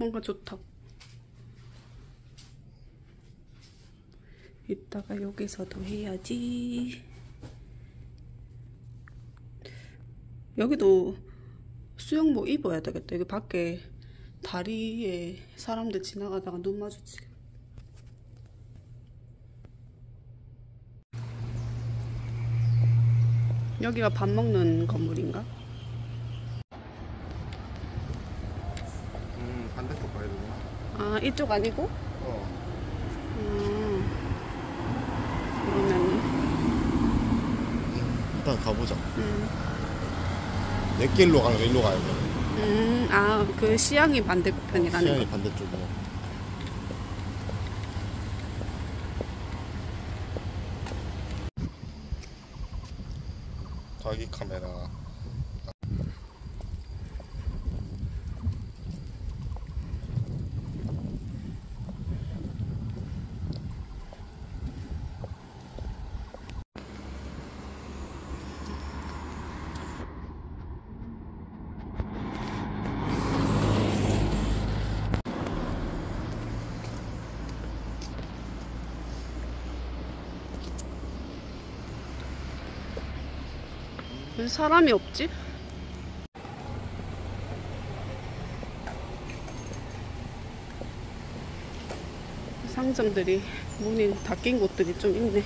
뭔가 좋다. 이따가 여기서도 해야지. 여기도 수영복 입어야 되겠다. 여기 밖에 다리에 사람들 지나가다가 눈 마주치. 여기가 밥 먹는 건물인가? 반대쪽 가야 되나? 아, 이쪽 아니고? 그러면은 일단 가보자. 내 길로 가는 거 일로 가야 돼. 아, 그 시향이 반대편이라는 시향이 거. 반대쪽으로. 자기 카메라. 왜 사람이 없지? 상점들이 문이 닫힌 곳들이 좀 있네.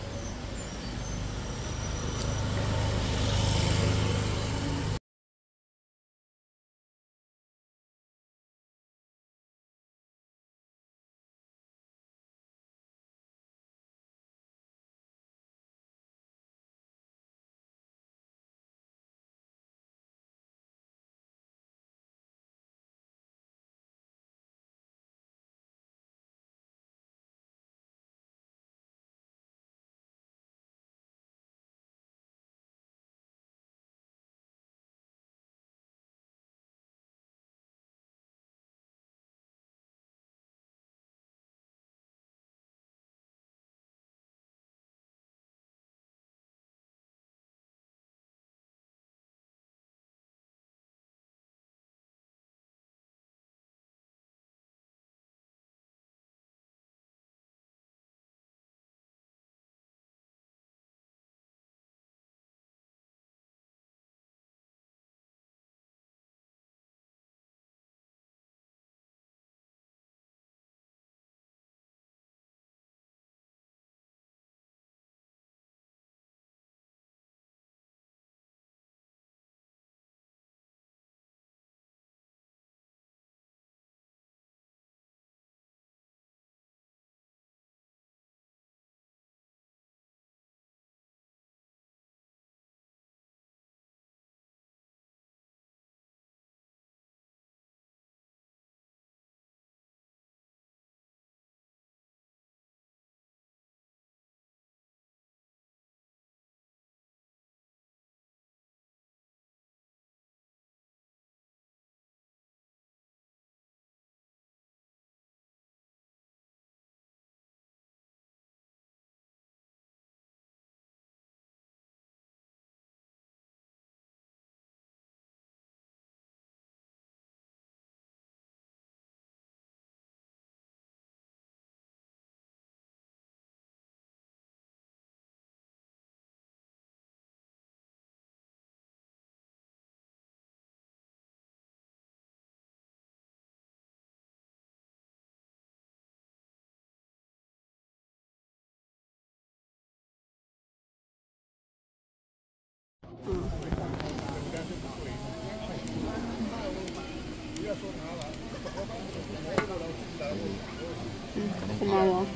고마워.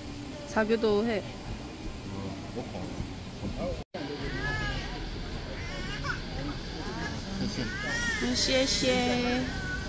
사교도 해.谢谢.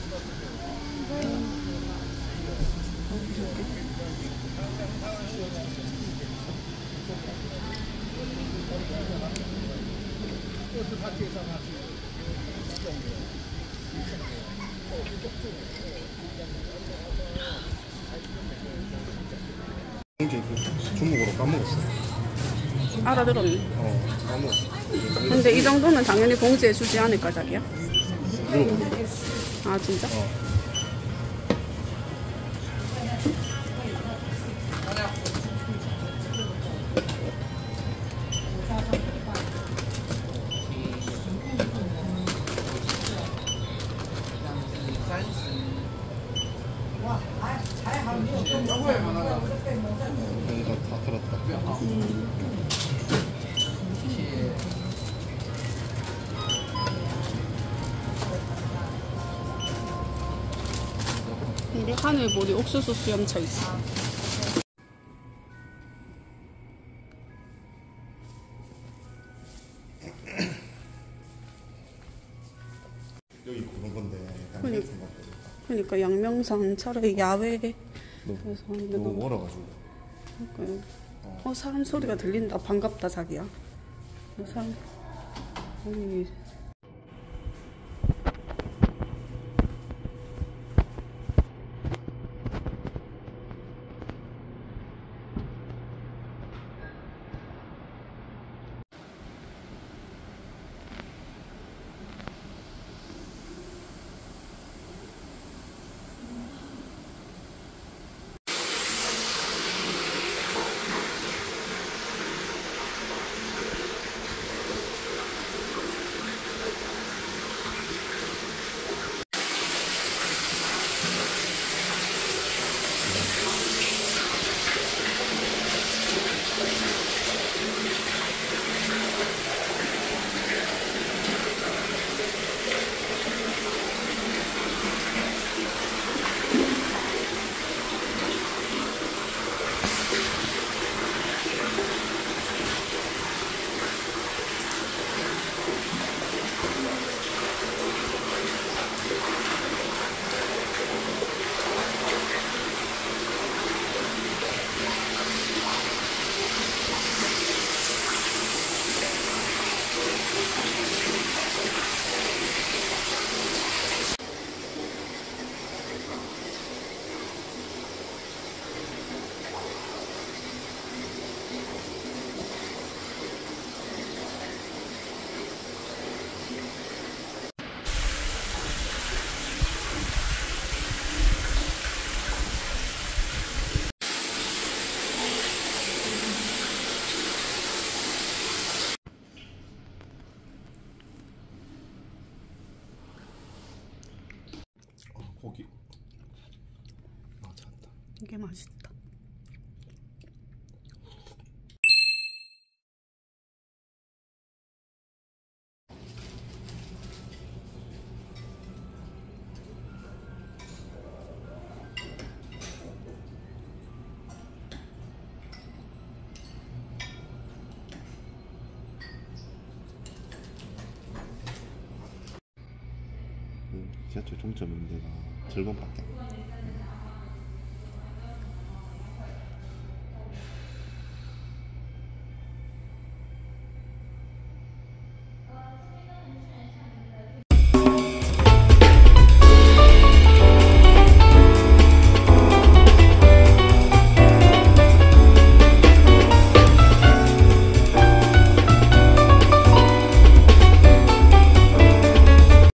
중국어로 까먹었어. 알아들었니? 까먹었어. 근데 이 정도는 당연히 공지해주지 않을까, 자기야? 물어보는 거. 아, 진짜? 하늘보리 옥수수 수염차 있어. 여기 그런 건데 그러니까 양명산 차라리 야외에서 하는 게 너무 너무. 멀어가지고. 그러니까요. 사람 소리가 들린다. 반갑다 자기야. 사람. 아니. 고기. 잘한다. 이게 맛있다. 지하철 종점 있는 데가 절반밖에 안 돼.